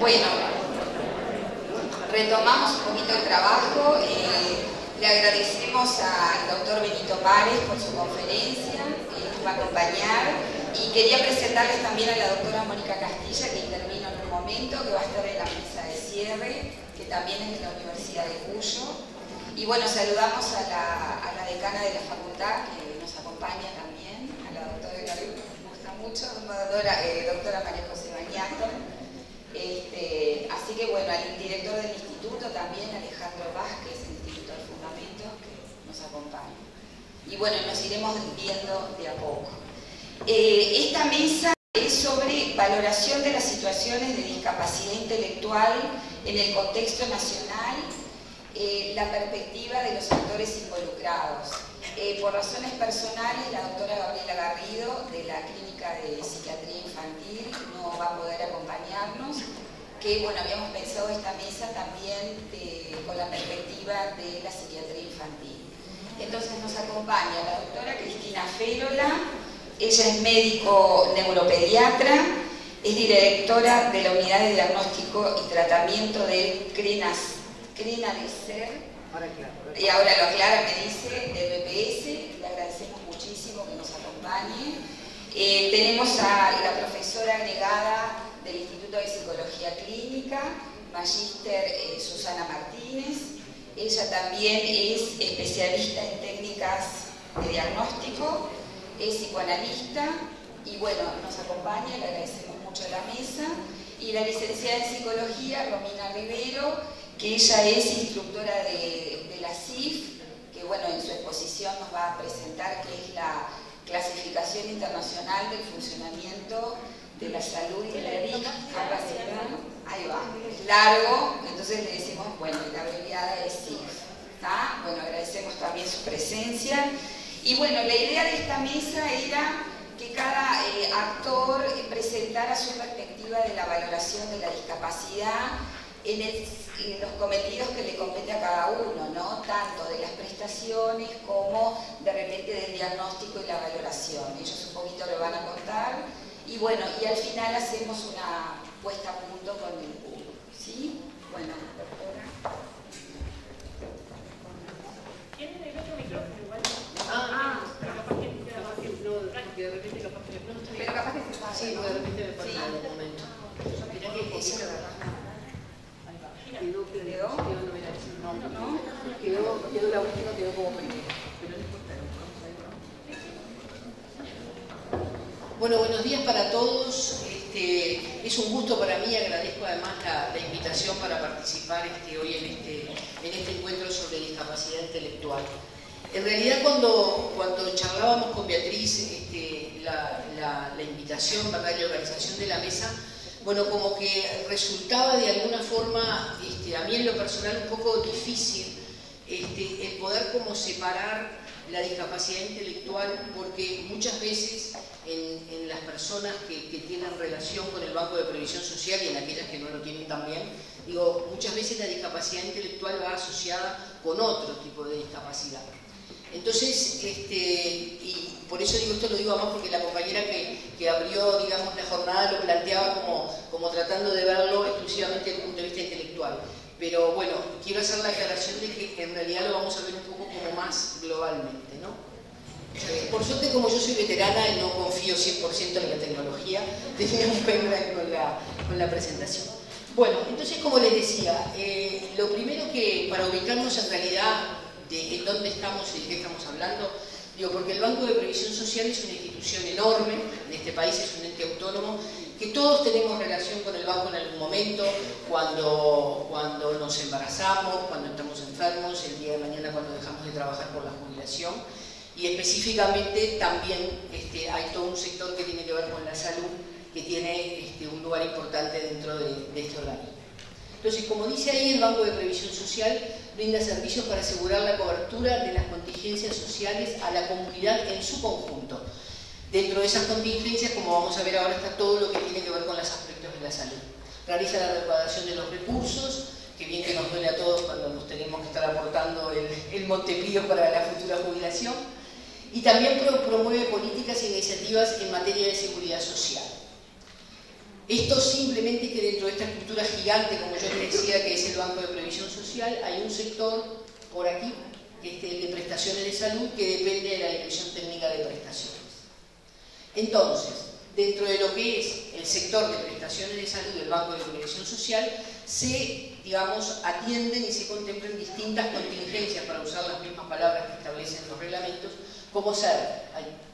Bueno, retomamos un poquito el trabajo. Le agradecemos al doctor Benito Párez por su conferencia, que nos va a acompañar. Y quería presentarles también a la doctora Mónica Castilla, que intervino en un momento, que va a estar en la mesa de cierre, que también es de la Universidad de Cuyo. Y bueno, saludamos a la decana de la facultad, que nos acompaña también, a la doctora que me gusta mucho, doctora María José Bañato. Así que bueno, al director del instituto también, Alejandro Vázquez, del Instituto del Fundamento, que nos acompaña. Y bueno, nos iremos viendo de a poco. Esta mesa es sobre valoración de las situaciones de discapacidad intelectual en el contexto nacional, la perspectiva de los actores involucrados. Por razones personales, la doctora Gabriela Garrido, de la Clínica de Psiquiatría Infantil, no va a poder acompañarnos, que bueno, habíamos pensado esta mesa también con la perspectiva de la psiquiatría infantil. Entonces nos acompaña la doctora Cristina Férola. Ella es médico neuropediatra, es directora de la Unidad de Diagnóstico y Tratamiento del CRENADESER, y ahora lo aclara, me dice, del BPS. Le agradecemos muchísimo que nos acompañe. Tenemos a la profesora agregada del Instituto de Psicología Clínica, Magíster Susana Martínez. Ella también es especialista en técnicas de diagnóstico, es psicoanalista y bueno, nos acompaña, le agradecemos mucho la mesa. Y la licenciada en Psicología, Romina Rivero, que ella es instructora de la CIF, que bueno, en su exposición nos va a presentar qué es la clasificación internacional del funcionamiento de la salud y de la discapacidad. Ahí va, es largo, entonces le decimos, bueno, la abreviada es CIF. ¿Está? Bueno, agradecemos también su presencia. Y bueno, la idea de esta mesa era que cada actor presentara su perspectiva de la valoración de la discapacidad en los cometidos que le compete a cada uno, ¿no? Tanto de las prestaciones como de repente del diagnóstico y la valoración. Ellos un poquito lo van a contar y bueno, y al final hacemos una puesta a punto con el público, ¿sí? Bueno, doctora. ¿Tienen el otro micrófono igual? Pero capaz que no, porque de repente capaz que no está bien. Pero capaz que se pasa. Sí, ¿no? de repente me pasa en algún momento. Mirá que poquito. Quedó, no, quedó la última, quedó como primera, pero no importa, Bueno, buenos días para todos. Es un gusto para mí, agradezco además la invitación para participar hoy en este encuentro sobre discapacidad intelectual. En realidad cuando charlábamos con Beatriz la invitación, ¿verdad?, y la organización de la mesa, bueno, como que resultaba de alguna forma, a mí en lo personal, un poco difícil el poder como separar la discapacidad intelectual, porque muchas veces en las personas que tienen relación con el Banco de Previsión Social y en aquellas que no lo tienen también, digo, muchas veces la discapacidad intelectual va asociada con otro tipo de discapacidad. Entonces, y por eso digo esto, lo digo además porque la compañera que abrió, digamos, la jornada lo planteaba como tratando de verlo exclusivamente desde el punto de vista intelectual. Pero bueno, quiero hacer la aclaración de que en realidad lo vamos a ver un poco como más globalmente, ¿no? Por suerte, como yo soy veterana y no confío 100% en la tecnología, tenía un pendrive con la presentación. Bueno, entonces, como les decía, lo primero que, para ubicarnos en realidad en dónde estamos y de qué estamos hablando, digo, porque el Banco de Previsión Social es una institución enorme, en este país es un ente autónomo, que todos tenemos relación con el banco en algún momento, cuando nos embarazamos, cuando estamos enfermos, el día de mañana cuando dejamos de trabajar por la jubilación, y específicamente también hay todo un sector que tiene que ver con la salud, que tiene un lugar importante dentro de este organismo. Entonces, como dice ahí, el Banco de Previsión Social brinda servicios para asegurar la cobertura de las contingencias sociales a la comunidad en su conjunto. Dentro de esas contingencias, como vamos a ver ahora, está todo lo que tiene que ver con los aspectos de la salud. Realiza la recaudación de los recursos, que bien que nos duele a todos cuando nos tenemos que estar aportando el Montepío para la futura jubilación. Y también promueve políticas e iniciativas en materia de seguridad social. Esto simplemente que dentro de esta estructura gigante, como yo les decía, que es el Banco de Previsión Social, hay un sector por aquí, que es el de prestaciones de salud, que depende de la Dirección Técnica de Prestaciones. Entonces, dentro de lo que es el sector de prestaciones de salud del Banco de Previsión Social, se, digamos, atienden y se contemplan distintas contingencias, para usar las mismas palabras que establecen los reglamentos, como ser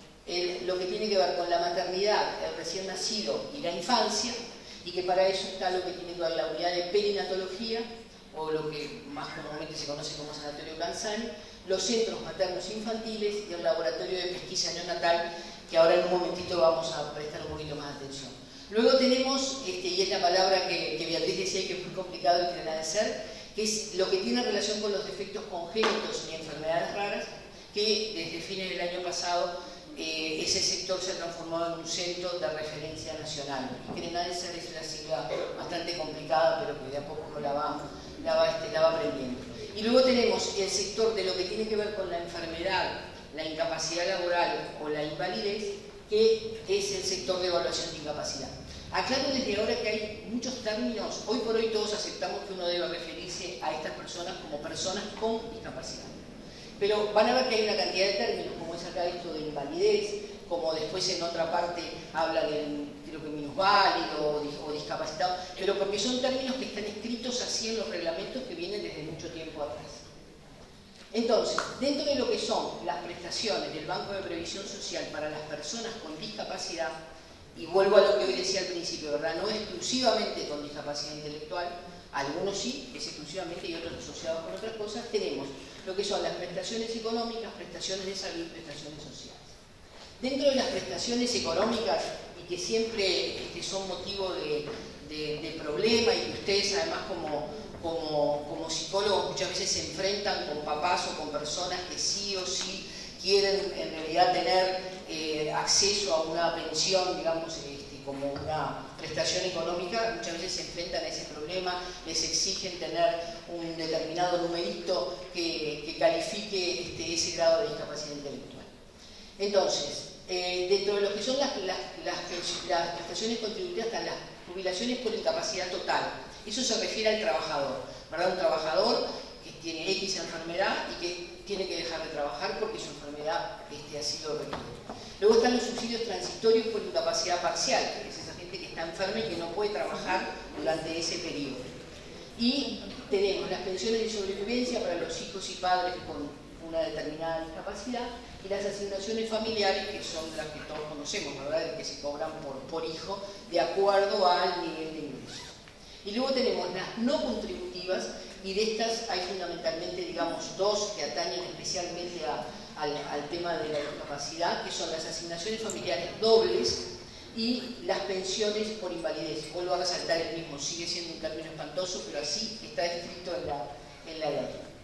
lo que tiene que ver con la maternidad, el recién nacido y la infancia, y que para eso está lo que tiene que ver la unidad de perinatología, o lo que más comúnmente se conoce como Sanatorio Canzani, los centros maternos infantiles y el laboratorio de pesquisa neonatal, que ahora en un momentito vamos a prestar un poquito más de atención. Luego tenemos, y es la palabra que Beatriz decía que es muy complicado de agradecer, que es lo que tiene relación con los defectos congénitos y enfermedades raras, que desde fines del año pasado ese sector se ha transformado en un centro de referencia nacional. Y CRENADESER es una sigla bastante complicada, pero que de a poco la va aprendiendo. Y luego tenemos el sector de lo que tiene que ver con la enfermedad, la incapacidad laboral o la invalidez, que es el sector de evaluación de incapacidad. Aclaro desde ahora que hay muchos términos, hoy por hoy todos aceptamos que uno debe referirse a estas personas como personas con discapacidad. Pero van a ver que hay una cantidad de términos, como es acá esto de invalidez, como después en otra parte habla del, creo que minusválido o discapacitado, pero porque son términos que están escritos así en los reglamentos que vienen desde mucho tiempo atrás. Entonces, dentro de lo que son las prestaciones del Banco de Previsión Social para las personas con discapacidad, y vuelvo a lo que hoy decía al principio, ¿verdad? No exclusivamente con discapacidad intelectual, algunos sí, es exclusivamente, y otros asociados con otras cosas, tenemos lo que son las prestaciones económicas, prestaciones de salud y prestaciones sociales. Dentro de las prestaciones económicas, y que siempre son motivo de problema, y que ustedes además como psicólogos muchas veces se enfrentan con papás o con personas que sí o sí quieren en realidad tener acceso a una pensión, digamos, como una prestación económica, muchas veces se enfrentan a ese problema, les exigen tener un determinado numerito que califique ese grado de discapacidad intelectual. Entonces, dentro de lo que son las prestaciones contributivas están las jubilaciones por incapacidad total. Eso se refiere al trabajador, ¿verdad? Un trabajador que tiene X enfermedad y que tiene que dejar de trabajar porque su enfermedad así lo requiere. Luego están los subsidios transitorios por incapacidad parcial, que es esa gente que está enferma y que no puede trabajar durante ese periodo. Y tenemos las pensiones de sobrevivencia para los hijos y padres con una determinada discapacidad y las asignaciones familiares, que son las que todos conocemos, ¿verdad? Que se cobran por hijo de acuerdo al nivel de ingresos. Y luego tenemos las no contributivas, y de estas hay fundamentalmente, digamos, dos que atañen especialmente al tema de la discapacidad, que son las asignaciones familiares dobles y las pensiones por invalidez. Vuelvo a resaltar el mismo, sigue siendo un término espantoso, pero así está escrito en la ley.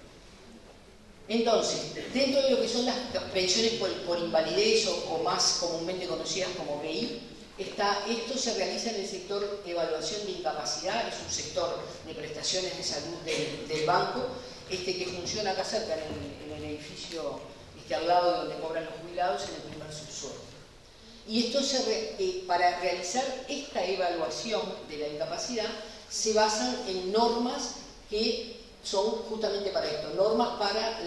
Entonces, dentro de lo que son las pensiones por invalidez o más comúnmente conocidas como BI, esto se realiza en el sector de evaluación de incapacidad, es un sector de prestaciones de salud del banco, que funciona acá cerca en el edificio al lado de donde cobran los jubilados, en el primer subsuelo. Y esto para realizar esta evaluación de la incapacidad se basan en normas que son justamente para esto, normas para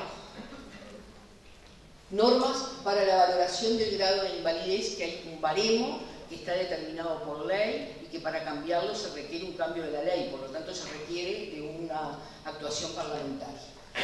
la valoración del grado de invalidez, que hay un baremo que está determinado por ley y que para cambiarlo se requiere un cambio de la ley, por lo tanto se requiere de una actuación parlamentaria.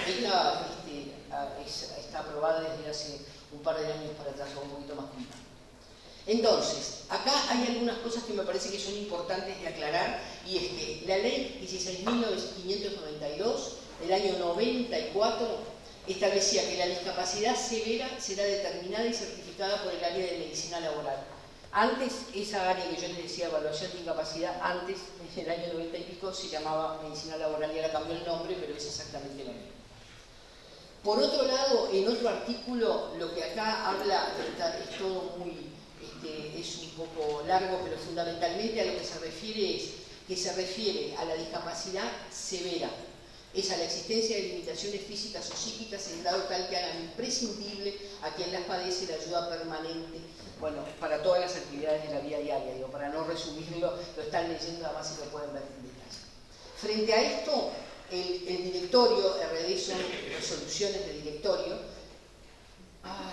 Está aprobada desde hace un par de años para atrás, o un poquito más complicado. Entonces, acá hay algunas cosas que me parece que son importantes de aclarar, y es que la ley 16.592 del año 94 establecía que la discapacidad severa será determinada y certificada por el área de medicina laboral. Antes, esa área que yo les decía, evaluación de incapacidad, antes, en el año 90 y pico, se llamaba medicina laboral y ahora cambió el nombre, pero es exactamente lo mismo. Por otro lado, en otro artículo, lo que acá habla, es todo muy, es un poco largo, pero fundamentalmente a lo que se refiere es que se refiere a la discapacidad severa. es a la existencia de limitaciones físicas o psíquicas en grado tal que hagan imprescindible a quien las padece la ayuda permanente, bueno, para todas las actividades de la vida diaria, digo, para no resumirlo, lo están leyendo, además se lo pueden ver en detalle. Frente a esto, el directorio, RD son resoluciones de directorio. Ay,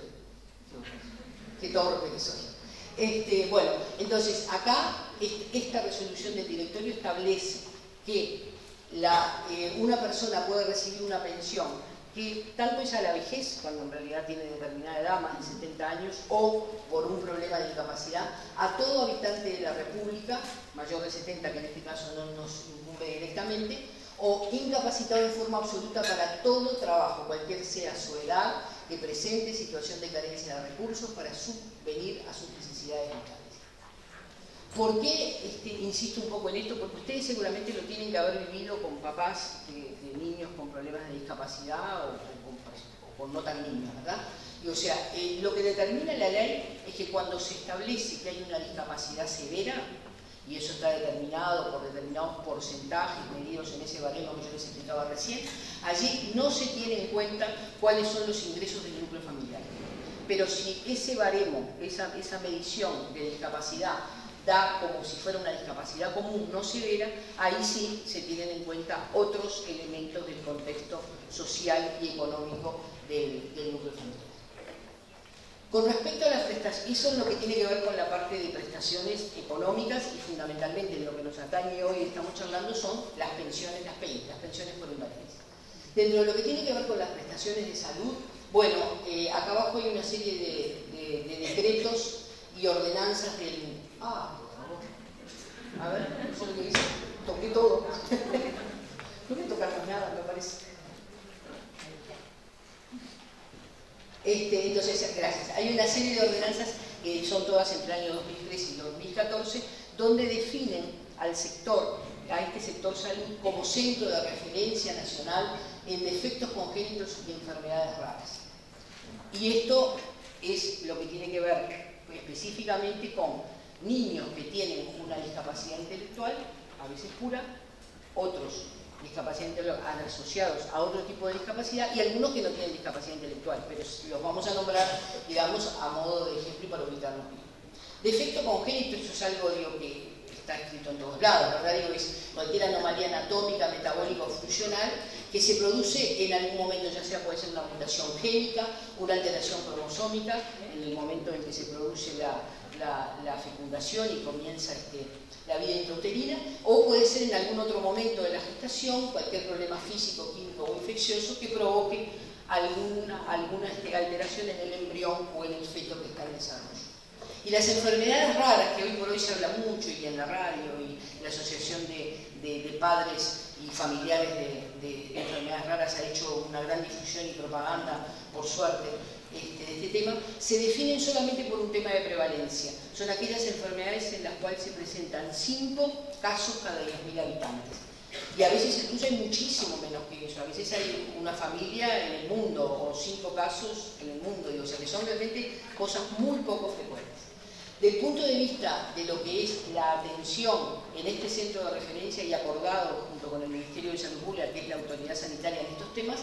qué torpe que soy. Bueno, entonces acá esta resolución del directorio establece que una persona puede recibir una pensión que tanto es a la vejez, cuando en realidad tiene determinada edad, más de 70 años, o por un problema de discapacidad, a todo habitante de la República, mayor de 70, que en este caso no nos incumbe directamente, o incapacitado en forma absoluta para todo trabajo, cualquier sea su edad, que presente situación de carencia de recursos para subvenir a sus necesidades vitales. ¿Por qué insisto un poco en esto? Porque ustedes seguramente lo tienen que haber vivido con papás de niños con problemas de discapacidad o con no tan niños, ¿verdad? Y, o sea, lo que determina la ley es que cuando se establece que hay una discapacidad severa, y eso está determinado por determinados porcentajes medidos en ese baremo que yo les explicaba recién, allí no se tiene en cuenta cuáles son los ingresos del núcleo familiar. Pero si ese baremo, esa medición de discapacidad da como si fuera una discapacidad común, no severa, ahí sí se tienen en cuenta otros elementos del contexto social y económico del núcleo familiar. Con respecto a las prestaciones, eso es lo que tiene que ver con la parte de prestaciones económicas y fundamentalmente lo que nos atañe hoy, estamos charlando, son las pensiones, las pensiones por invalidez. Dentro de lo que tiene que ver con las prestaciones de salud, bueno, acá abajo hay una serie de decretos y ordenanzas del... Ah, por favor. A ver, eso es lo que dice. Toqué todo. No me tocamos nada, me parece. Entonces, gracias. Hay una serie de ordenanzas que son todas entre el año 2013 y 2014, donde definen al sector, a este sector salud, como centro de referencia nacional en defectos congénitos y enfermedades raras. Y esto es lo que tiene que ver específicamente con niños que tienen una discapacidad intelectual, a veces pura, otros discapacidad intelectual asociados a otro tipo de discapacidad y algunos que no tienen discapacidad intelectual, pero los vamos a nombrar, digamos, a modo de ejemplo y para ubicarnos bien. Defecto congénito, eso es algo, digo, que está escrito en todos lados, ¿verdad? Digo, es cualquier anomalía anatómica, metabólica o funcional que se produce en algún momento, ya sea puede ser una mutación génica, una alteración cromosómica, en el momento en que se produce la fecundación y comienza la vida intrauterina, o puede ser en algún otro momento de la gestación, cualquier problema físico, químico o infeccioso que provoque alguna alteración en el embrión o en el feto que está en desarrollo. Y las enfermedades raras, que hoy por hoy se habla mucho y en la radio y la Asociación de Padres y Familiares de Enfermedades Raras ha hecho una gran difusión y propaganda, por suerte, de este tema, se definen solamente por un tema de prevalencia. Son aquellas enfermedades en las cuales se presentan 5 casos cada 10.000 habitantes. Y a veces incluso hay muchísimo menos que eso. A veces hay una familia en el mundo o 5 casos en el mundo. O sea que son realmente cosas muy poco frecuentes. Del punto de vista de lo que es la atención en este centro de referencia y acordado junto con el Ministerio de Salud Pública, que es la autoridad sanitaria en estos temas,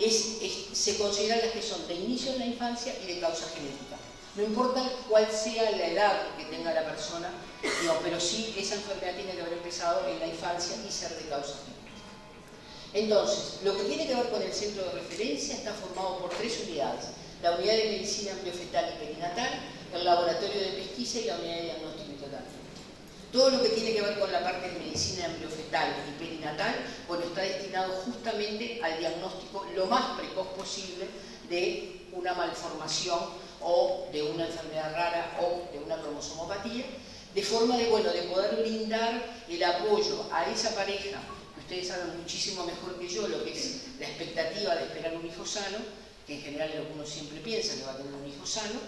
se consideran las que son de inicio en la infancia y de causa genética. No importa cuál sea la edad que tenga la persona, no, pero sí esa enfermedad tiene que haber empezado en la infancia y ser de causa genética. Entonces, lo que tiene que ver con el centro de referencia está formado por 3 unidades. La unidad de medicina embriofetal y perinatal, el laboratorio de pesquisa y la unidad de diagnóstico y tratamiento. Todo lo que tiene que ver con la parte de medicina embriofetal y perinatal, bueno, está destinado justamente al diagnóstico lo más precoz posible de una malformación o de una enfermedad rara o de una cromosomopatía, de forma de poder brindar el apoyo a esa pareja, que ustedes saben muchísimo mejor que yo lo que es la expectativa de esperar un hijo sano, que en general uno siempre piensa que va a tener un hijo sano,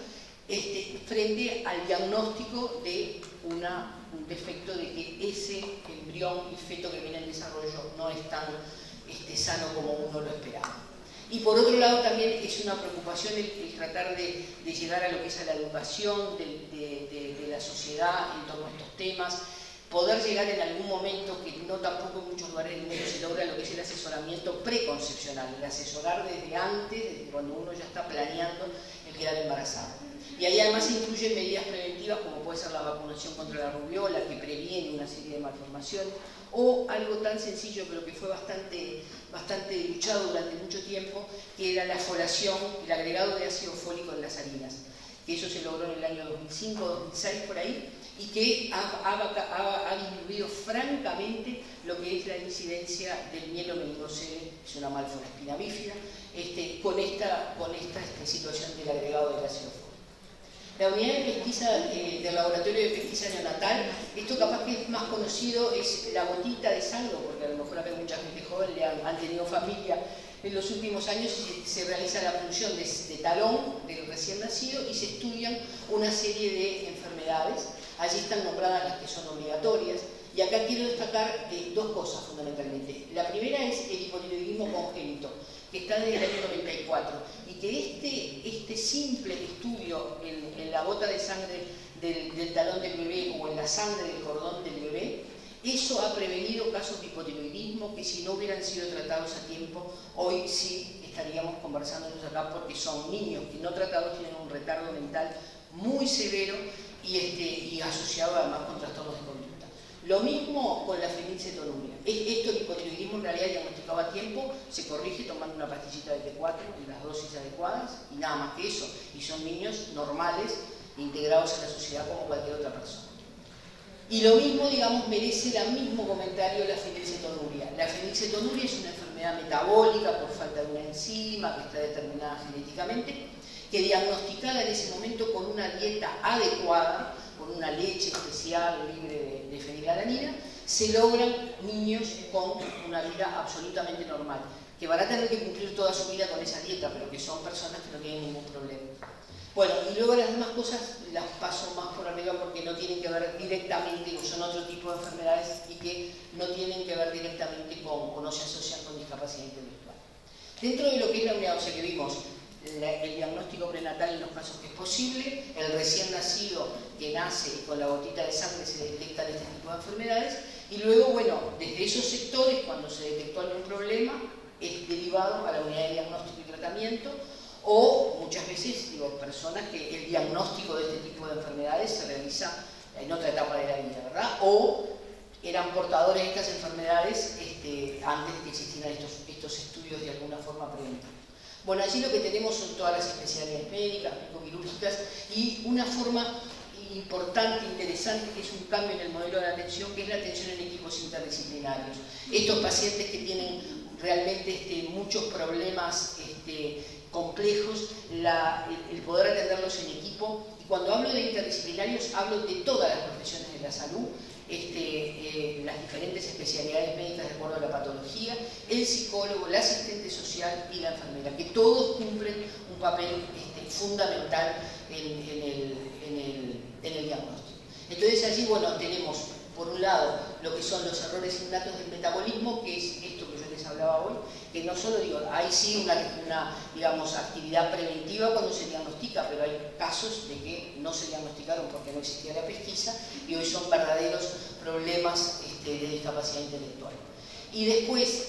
frente al diagnóstico de un defecto de que ese embrión y feto que viene en desarrollo no es tan sano como uno lo esperaba. Y por otro lado también es una preocupación el tratar de llegar a lo que es a la educación de la sociedad en torno a estos temas, poder llegar en algún momento, que no tampoco en muchos lugares del mundo se logra, lo que es el asesoramiento preconcepcional, el asesorar desde antes, desde cuando uno ya está planeando el quedar embarazado. Y ahí además se incluyen medidas preventivas como puede ser la vacunación contra la rubiola, que previene una serie de malformaciones, o algo tan sencillo pero que fue bastante luchado durante mucho tiempo, que era la folación, el agregado de ácido fólico en las harinas, que eso se logró en el año 2005-2006 por ahí, y que ha disminuido francamente lo que es la incidencia del mielomeningocele, es una malformación bífida, con esta situación del agregado del ácido fólico. La unidad de pesquisa del laboratorio de pesquisa neonatal, esto capaz que es más conocido, es la gotita de sangre, porque a lo mejor acá hay mucha gente joven, han tenido familia en los últimos años, y se realiza la punción de talón del recién nacido y se estudian una serie de enfermedades. Allí están nombradas las que son obligatorias, y acá quiero destacar dos cosas fundamentalmente. La primera es el hipotiroidismo congénito, que está desde el año 94, y que este simple estudio en la gota de sangre del talón del bebé o en la sangre del cordón del bebé, eso ha prevenido casos de hipotiroidismo que si no hubieran sido tratados a tiempo, hoy sí estaríamos conversándonos acá, porque son niños que no tratados tienen un retardo mental muy severo y asociado además con trastornos de conducta. Lo mismo con la fenilcetonuria. Esto, el hipotiroidismo en realidad diagnosticado a tiempo, se corrige tomando una pastillita de T4 en las dosis adecuadas y nada más que eso. Y son niños normales, integrados en la sociedad como cualquier otra persona. Y lo mismo, digamos, merece el mismo comentario la fenilcetonuria. La fenilcetonuria es una enfermedad metabólica por falta de una enzima que está determinada genéticamente, que diagnosticada en ese momento con una dieta adecuada, con una leche especial libre de fenilalanina, se logran niños con una vida absolutamente normal, que van a tener que cumplir toda su vida con esa dieta, pero que son personas que no tienen ningún problema. Bueno, y luego las demás cosas las paso más por arriba porque no tienen que ver directamente, o son otro tipo de enfermedades y que no tienen que ver directamente con, o no se asocian con discapacidad intelectual. Dentro de lo que es la unidad, o sea que vimos el diagnóstico prenatal en los casos que es posible, el recién nacido que nace y con la gotita de sangre se detectan este tipo de enfermedades, y luego, bueno, desde esos sectores, cuando se detectó algún problema, es derivado a la unidad de diagnóstico y tratamiento, o muchas veces, digo, personas que el diagnóstico de este tipo de enfermedades se realiza en otra etapa de la vida, ¿verdad? O eran portadores de estas enfermedades antes de que existieran estos estudios de alguna forma preventiva. Bueno, allí lo que tenemos son todas las especialidades médicas, médico-quirúrgicas, y una forma importante, interesante, que es un cambio en el modelo de atención, que es la atención en equipos interdisciplinarios. Estos pacientes que tienen realmente muchos problemas complejos, el poder atenderlos en equipo, y cuando hablo de interdisciplinarios hablo de todas las profesiones de la salud, las diferentes especialidades médicas de acuerdo a la patología, el psicólogo, la asistente social y la enfermera, que todos cumplen un papel fundamental en el diagnóstico. Entonces allí, bueno, tenemos por un lado lo que son los errores innatos del metabolismo, que es esto que yo les hablaba hoy, que no solo digo, hay sí una digamos, actividad preventiva cuando se diagnostica, pero hay casos de que no se diagnosticaron porque no existía la pesquisa y hoy son verdaderos problemas de discapacidad intelectual. Y después,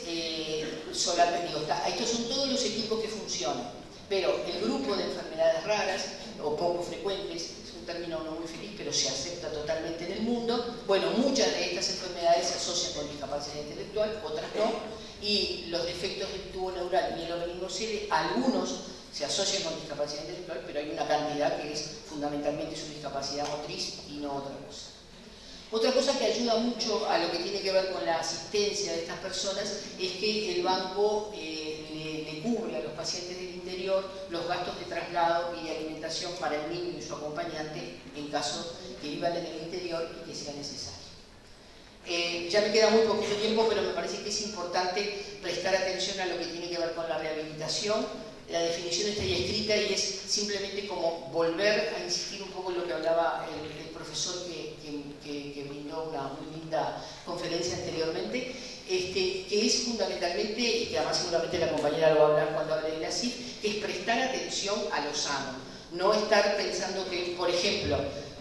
estos son todos los equipos que funcionan, pero el grupo de enfermedades raras o poco frecuentes, término no muy feliz, pero se acepta totalmente en el mundo. Bueno, muchas de estas enfermedades se asocian con discapacidad intelectual, otras no, y los defectos del tubo neural mielomeningocele, algunos se asocian con discapacidad intelectual, pero hay una cantidad que es fundamentalmente su discapacidad motriz y no otra cosa. Otra cosa que ayuda mucho a lo que tiene que ver con la asistencia de estas personas es que el banco le cubre a los pacientes del interior los gastos de traslado y de alimentación para el niño y su acompañante en caso que vivan en el interior y que sea necesario. Ya me queda muy poquito tiempo, pero me parece que es importante prestar atención a lo que tiene que ver con la rehabilitación. La definición está ahí escrita y es simplemente como volver a insistir un poco en lo que hablaba el profesor que brindó una muy linda conferencia anteriormente, que es fundamentalmente, y que además seguramente la compañera lo va a hablar cuando hable de la CIF, que es prestar atención a lo sano. No estar pensando que, por ejemplo,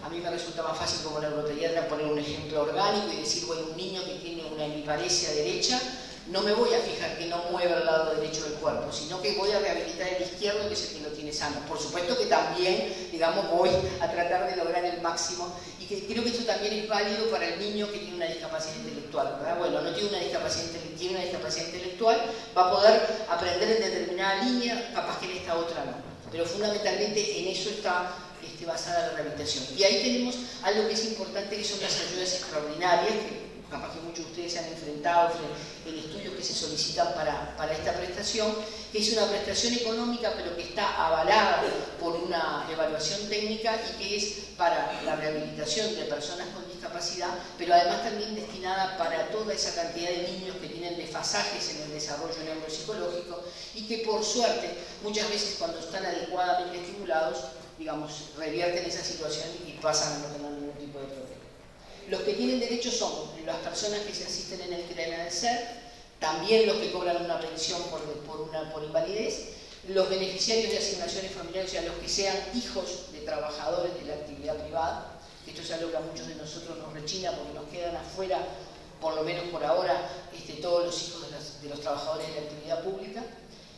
a mí me resulta más fácil como neuropediatra poner un ejemplo orgánico y decir, bueno, un niño que tiene una hemiparesia derecha, no me voy a fijar que no mueva el lado derecho del cuerpo, sino que voy a rehabilitar el izquierdo, que es el que lo tiene sano. Por supuesto que también, digamos, voy a tratar de lograr el máximo, y que creo que esto también es válido para el niño que tiene una discapacidad intelectual, ¿verdad? Bueno, no tiene una discapacidad intelectual, tiene una discapacidad intelectual, va a poder aprender en determinada línea, capaz que en esta otra no. Pero fundamentalmente en eso está basada la rehabilitación. Y ahí tenemos algo que es importante, que son las ayudas extraordinarias, que capaz que muchos de ustedes se han enfrentado en estudios que se solicitan para esta prestación, que es una prestación económica pero que está avalada por una evaluación técnica y que es para la rehabilitación de personas con discapacidad, pero además también destinada para toda esa cantidad de niños que tienen desfasajes en el desarrollo neuropsicológico y que por suerte muchas veces cuando están adecuadamente estimulados, digamos, revierten esa situación y pasan a no tener ningún tipo de problema. Los que tienen derecho son las personas que se asisten en el cadena del ser, también los que cobran una pensión por invalidez, los beneficiarios de asignaciones familiares, o sea, los que sean hijos de trabajadores de la actividad privada. Esto es algo que a muchos de nosotros nos rechina porque nos quedan afuera, por lo menos por ahora, todos los hijos de los trabajadores de la actividad pública,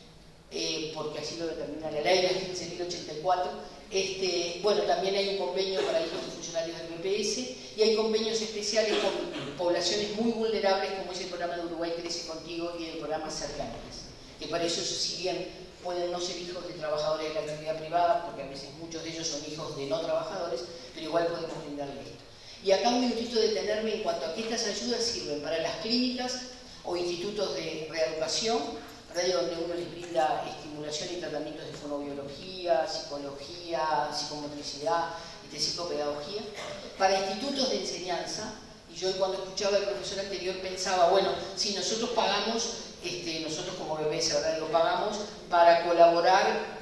porque así lo determina la ley, la 15.084. Bueno, también hay un convenio para hijos de funcionarios del BPS y hay convenios especiales con poblaciones muy vulnerables, como es el programa de Uruguay Crece Contigo y el programa Cercanías, que para eso, si bien pueden no ser hijos de trabajadores de la actividad privada, porque a veces muchos de ellos son hijos de no trabajadores, pero igual podemos brindarle esto. Y acá un minutito de detenerme en cuanto a que estas ayudas sirven para las clínicas o institutos de reeducación, donde uno les brinda estimulación y tratamientos de fonobiología, psicología, psicomotricidad, psicopedagogía, para institutos de enseñanza. Y yo cuando escuchaba al profesor anterior pensaba, bueno, si nosotros pagamos, nosotros como BPS, ¿verdad? Digo, pagamos para colaborar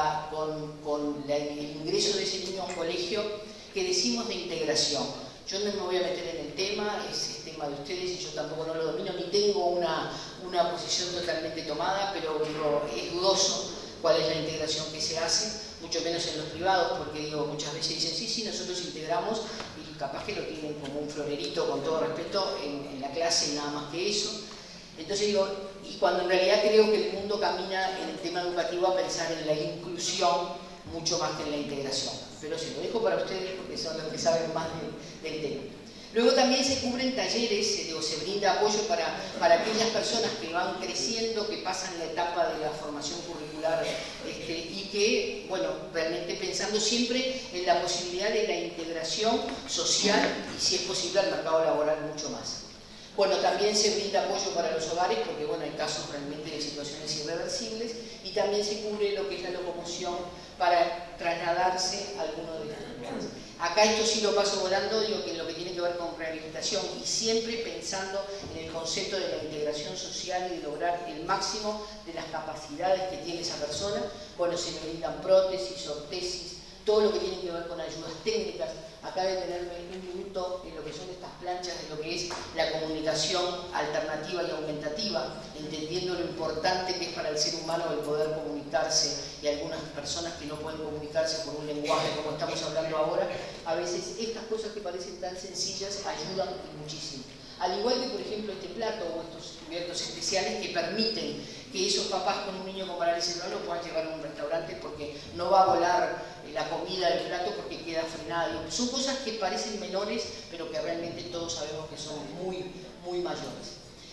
con el ingreso de ese niño a un colegio que decimos de integración. Yo no me voy a meter en el tema, es tema de ustedes y yo tampoco no lo domino, ni tengo una posición totalmente tomada, pero digo, es dudoso cuál es la integración que se hace, mucho menos en los privados, porque digo, muchas veces dicen, sí, nosotros integramos, y capaz que lo tienen como un florerito, con todo respeto, en la clase, nada más que eso. Entonces digo, y cuando en realidad creo que el mundo camina en el tema educativo a pensar en la inclusión mucho más que en la integración. Pero sí, lo dejo para ustedes porque son los que saben más del tema. Luego también se cubren talleres, se brinda apoyo para aquellas personas que van creciendo, que pasan la etapa de la formación curricular y que, bueno, realmente pensando siempre en la posibilidad de la integración social y, si es posible, al mercado laboral mucho más. Bueno, también se brinda apoyo para los hogares porque, bueno, hay casos realmente de situaciones irreversibles y también se cubre lo que es la locomoción para trasladarse a alguno de estos lugares. Acá esto sí lo paso volando, digo que en lo que tiene que ver con rehabilitación y siempre pensando en el concepto de la integración social y de lograr el máximo de las capacidades que tiene esa persona. Bueno, se le brindan prótesis, ortesis, todo lo que tiene que ver con ayudas técnicas. Acá de tenerme un minuto en lo que son estas planchas, de lo que es la comunicación alternativa y aumentativa, entendiendo lo importante que es para el ser humano el poder comunicarse, y algunas personas que no pueden comunicarse por un lenguaje como estamos hablando ahora, a veces estas cosas que parecen tan sencillas ayudan muchísimo. Al igual que, por ejemplo, este plato o estos cubiertos especiales que permiten que esos papás con un niño con parálisis cerebral lo puedan llevar a un restaurante porque no va a volar la comida del plato porque queda frenada. Son cosas que parecen menores, pero que realmente todos sabemos que son muy, muy mayores.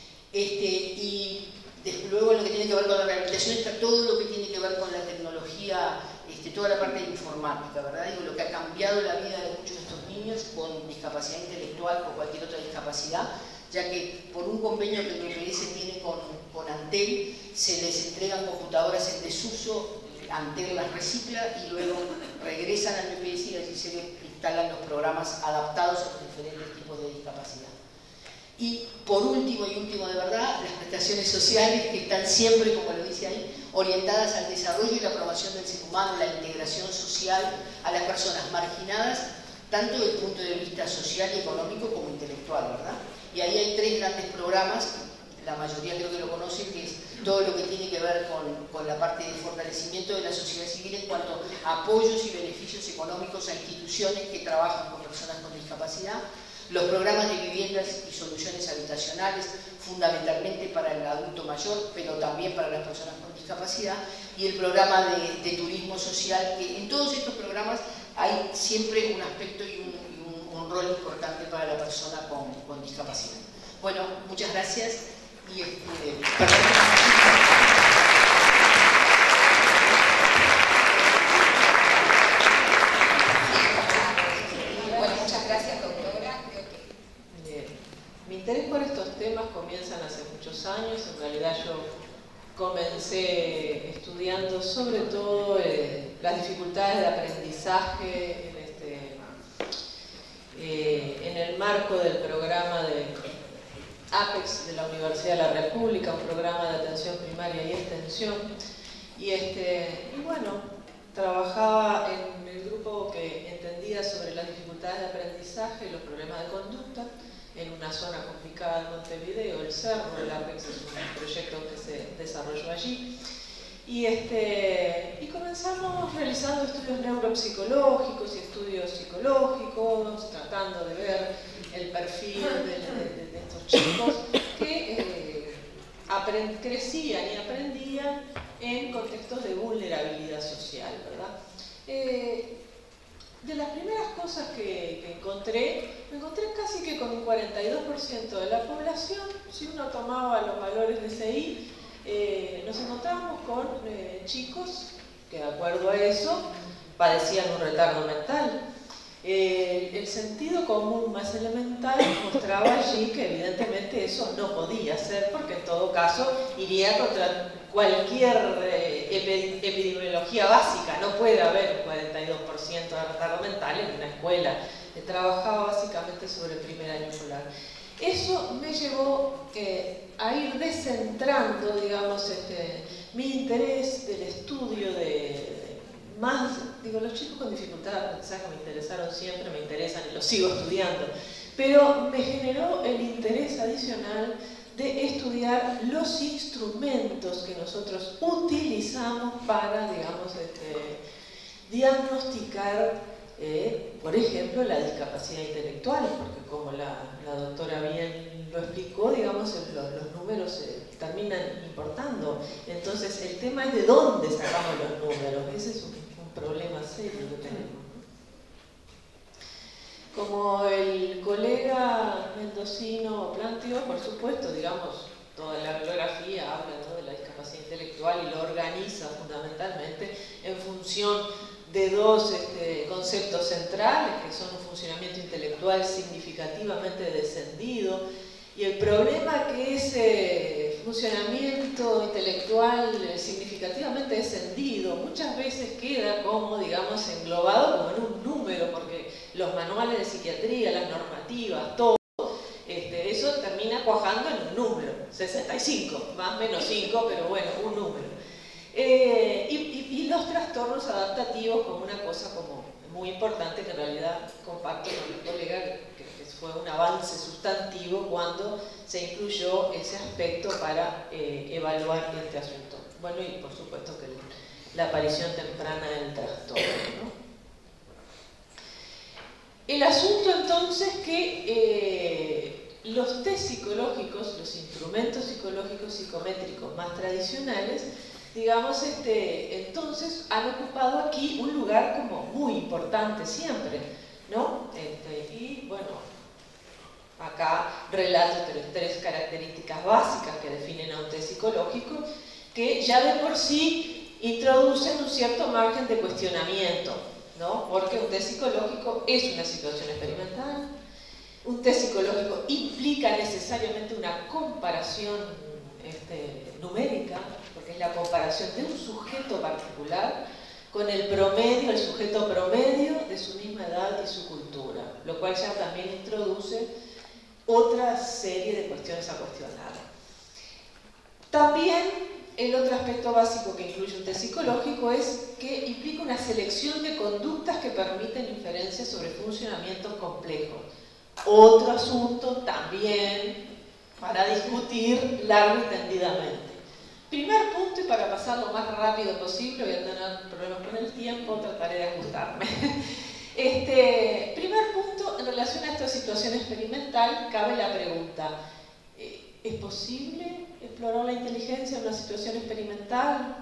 Y desde luego en lo que tiene que ver con la rehabilitación está todo lo que tiene que ver con la tecnología, toda la parte de informática, ¿verdad? Digo, lo que ha cambiado la vida de muchos de estos niños con discapacidad intelectual o cualquier otra discapacidad, ya que por un convenio que el BPS tiene con Antel, se les entregan computadoras en desuso, Antel las recicla y luego regresan al BPS y así se instalan los programas adaptados a los diferentes tipos de discapacidad. Y por último y último de verdad, las prestaciones sociales que están siempre, como lo dice ahí, orientadas al desarrollo y la promoción del ser humano, la integración social a las personas marginadas, tanto desde el punto de vista social y económico como intelectual, ¿verdad? Y ahí hay tres grandes programas, la mayoría creo que lo conocen, que es todo lo que tiene que ver con la parte de fortalecimiento de la sociedad civil en cuanto a apoyos y beneficios económicos a instituciones que trabajan con personas con discapacidad, los programas de viviendas y soluciones habitacionales, fundamentalmente para el adulto mayor, pero también para las personas con discapacidad, y el programa de turismo social, que en todos estos programas hay siempre un aspecto y un rol importante para la persona con discapacidad. Bueno, muchas gracias y perdón. Mi interés por estos temas comienzan hace muchos años. En realidad yo comencé estudiando sobre todo las dificultades de aprendizaje en el marco del programa de APEX de la Universidad de la República, un programa de atención primaria y extensión. Y bueno, trabajaba en el grupo que entendía sobre las dificultades de aprendizaje y los problemas de conducta en una zona complicada de Montevideo, el Cerro. El APEX es un proyecto que se desarrolló allí. Y comenzamos realizando estudios neuropsicológicos y estudios psicológicos, tratando de ver el perfil de estos chicos que crecían y aprendían en contextos de vulnerabilidad social, ¿verdad? De las primeras cosas que me encontré casi que con un 42% de la población, si uno tomaba los valores de CI, nos encontrábamos con chicos que, de acuerdo a eso, padecían un retardo mental. El sentido común más elemental mostraba allí que evidentemente eso no podía ser, porque en todo caso iría contra cualquier epidemiología básica. No puede haber un 42% de retardo mental en una escuela. Trabajaba básicamente sobre el primer año escolar. Eso me llevó a ir descentrando, digamos, mi interés del estudio los chicos con dificultad de aprendizaje me interesaron siempre, me interesan y los sigo estudiando, pero me generó el interés adicional de estudiar los instrumentos que nosotros utilizamos para, digamos, diagnosticar, por ejemplo, la discapacidad intelectual, porque como la doctora bien lo explicó, digamos, los números terminan importando. Entonces, el tema es de dónde sacamos los números. Ese es un problema serio que tenemos. Como el colega mendocino planteó, por supuesto, digamos, toda la bibliografía habla, ¿no?, de la discapacidad intelectual y lo organiza fundamentalmente en función de dos conceptos centrales, que son un funcionamiento intelectual significativamente descendido, y el problema que ese funcionamiento intelectual significativamente descendido muchas veces queda como, digamos, englobado como en un número, porque los manuales de psiquiatría, las normativas, todo, eso termina cuajando en un número, 65, más o menos 5, pero bueno, un número. Y los trastornos adaptativos como una cosa como muy importante que en realidad comparto con el colega, que fue un avance sustantivo cuando se incluyó ese aspecto para evaluar este asunto. Bueno, y por supuesto que la aparición temprana del trastorno, ¿no? El asunto entonces que los test psicológicos, los instrumentos psicológicos psicométricos más tradicionales, digamos, entonces han ocupado aquí un lugar como muy importante siempre, ¿no? Y bueno, acá relato tres características básicas que definen a un test psicológico, que ya de por sí introducen un cierto margen de cuestionamiento, ¿no? Porque un test psicológico es una situación experimental, un test psicológico implica necesariamente una comparación numérica, porque es la comparación de un sujeto particular con el promedio, el sujeto promedio de su misma edad y su cultura, lo cual ya también introduce otra serie de cuestiones a cuestionar. También el otro aspecto básico que incluye un test psicológico es que implica una selección de conductas que permiten inferencias sobre funcionamientos complejos. Otro asunto también para discutir largo y tendidamente. Primer punto, y para pasar lo más rápido posible, voy a tener problemas con el tiempo, trataré de ajustarme. Primer punto, en relación a esta situación experimental, cabe la pregunta, ¿es posible explorar la inteligencia en una situación experimental?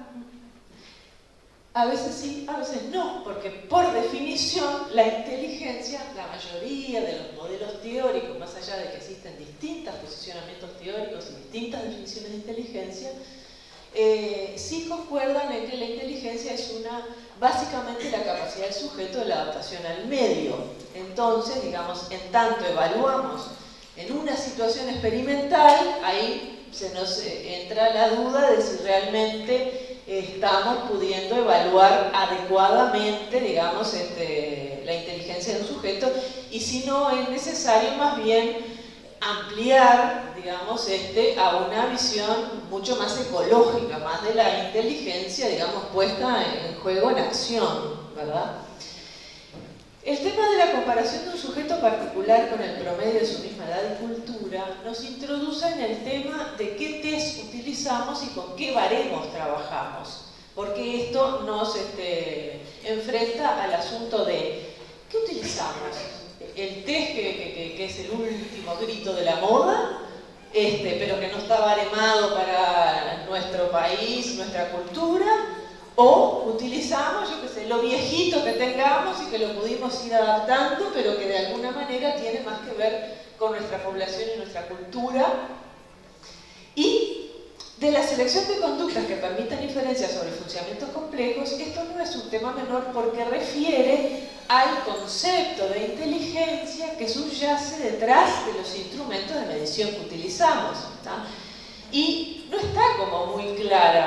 A veces sí, a veces no, porque por definición la inteligencia, la mayoría de los modelos teóricos, más allá de que existen distintos posicionamientos teóricos y distintas definiciones de inteligencia, sí concuerdan en que la inteligencia es básicamente la capacidad del sujeto de la adaptación al medio. Entonces, digamos, en tanto evaluamos en una situación experimental, ahí se nos entra la duda de si realmente estamos pudiendo evaluar adecuadamente, digamos, la inteligencia de un sujeto, y si no es necesario más bien ampliar, digamos, a una visión mucho más ecológica, más de la inteligencia, digamos, puesta en juego, en acción, ¿verdad? El tema de la comparación de un sujeto particular con el promedio de su misma edad y cultura nos introduce en el tema de qué test utilizamos y con qué baremos trabajamos, porque esto nos enfrenta al asunto de ¿qué utilizamos? El test que es el último grito de la moda, pero que no está baremado para nuestro país, nuestra cultura, o utilizamos, yo qué sé, lo viejito que tengamos y que lo pudimos ir adaptando, pero que de alguna manera tiene más que ver con nuestra población y nuestra cultura. Y de la selección de conductas que permitan inferencias sobre funcionamientos complejos, esto no es un tema menor porque refiere al concepto de inteligencia que subyace detrás de los instrumentos de medición que utilizamos, ¿tá? Y no está como muy clara,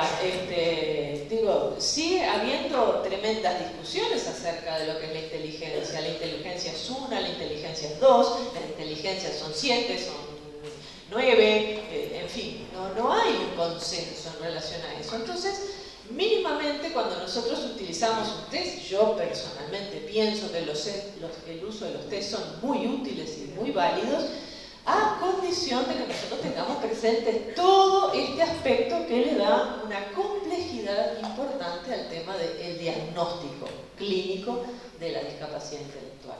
sigue habiendo tremendas discusiones acerca de lo que es la inteligencia. La inteligencia es una, la inteligencia es dos, la inteligencia son 7, son 9, en fin, no hay un consenso en relación a eso. Entonces, mínimamente cuando nosotros utilizamos un test, yo personalmente pienso que el uso de los test son muy útiles y muy válidos, a condición de que nosotros tengamos presente todo este aspecto que le da una complejidad importante al tema del diagnóstico clínico de la discapacidad intelectual.